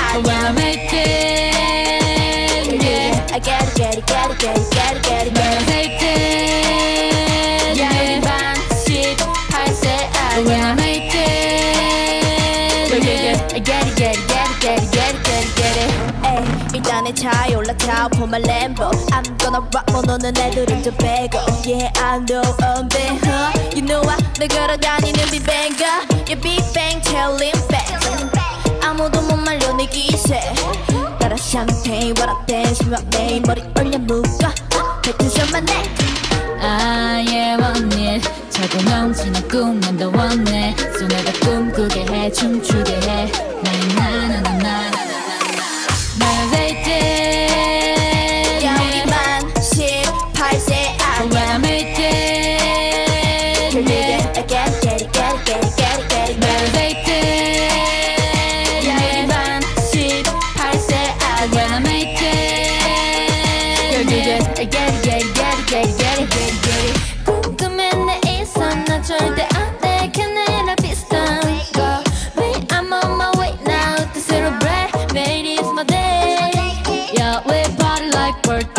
아니야. When I'm 18, yeah. I get it, get it, get it, get it, get it, get it. When I'm 18, 야, 우리 yeah. 반 18세 아니야. When I'm 18, yeah. I get it, get it, get it, get it, get it, get it, get it. 에이, 일단 내 차에 올라타 for my Lambo. I'm gonna rock 뭐 노는 애들은 좀 빼고. Yeah, I know I'm bad, huh? You know I 늘 걸어다니는 빅뱅가. Yeah, Big Bang telling facts. 아무도 못 말려 내 기세. 따라 샴페인 what I dance with my name. 머리 올려 묶어 패트션만 내. I am on it. 자꾸 넘치는 꿈만 더 원해. So 내가 꿈꾸게 해 춤추게 해. 나나나나나나나나. When I'm 18, 야 우리 만 18세 When 아니야. I'm 18, yeah. I get it, get it, get it, get it, get it, get it. When I'm 18, 야 우리 yeah. 만 18세 When 아니야. I'm 18, yeah. I get it, get it, get it, get it, get it, get it, get it. 궁금해 내 이성 나 절대 안 돼. 걔네랑 비슷한 거. Wait, I'm on my way now to celebrate. Made is my day. Yeah, we party like birthday.